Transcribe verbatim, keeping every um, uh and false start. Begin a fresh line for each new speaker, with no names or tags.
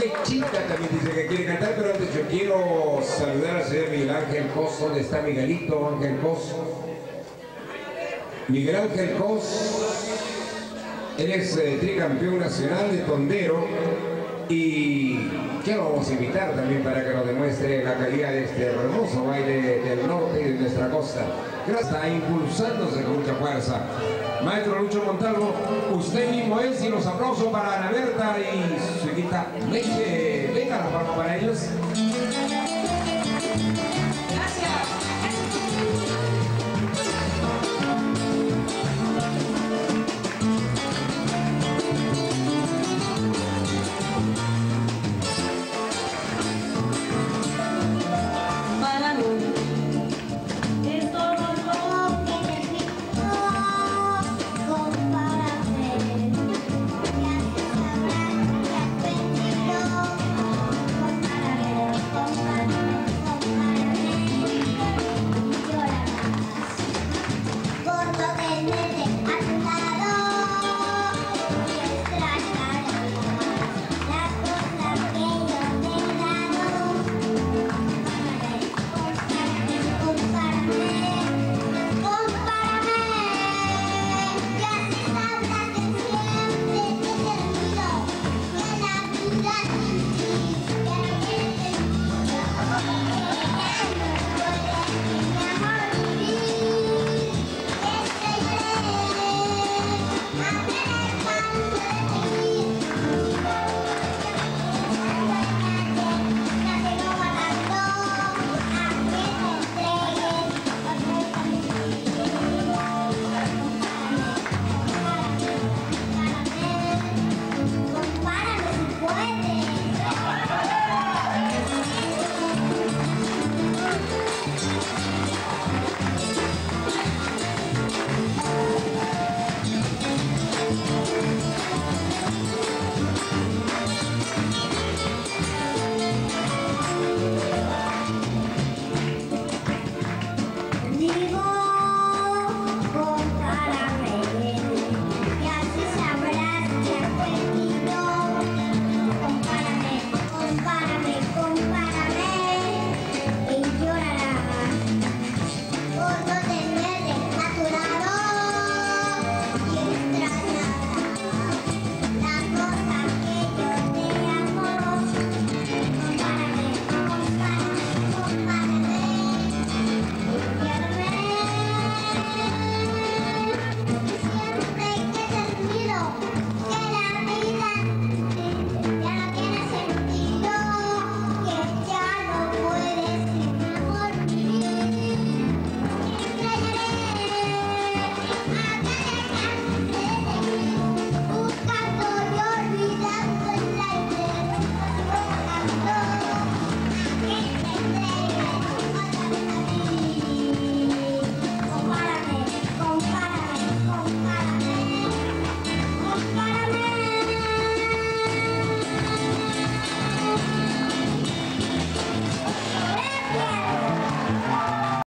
Lechita también dice que quiere cantar, pero antes yo quiero saludar al señor Miguel Ángel Cos. ¿Dónde está Miguelito Ángel Cos? Miguel Ángel Cos, él es eh, tricampeón nacional de tondero y que lo vamos a invitar también para que nos demuestre la calidad de este hermoso baile del norte y de nuestra costa. Está impulsándose con mucha fuerza. Maestro Lucho Montalvo, usted mismo es, y los aplausos para Ana Berta y su hijita Leche. Venga la palma para ellos.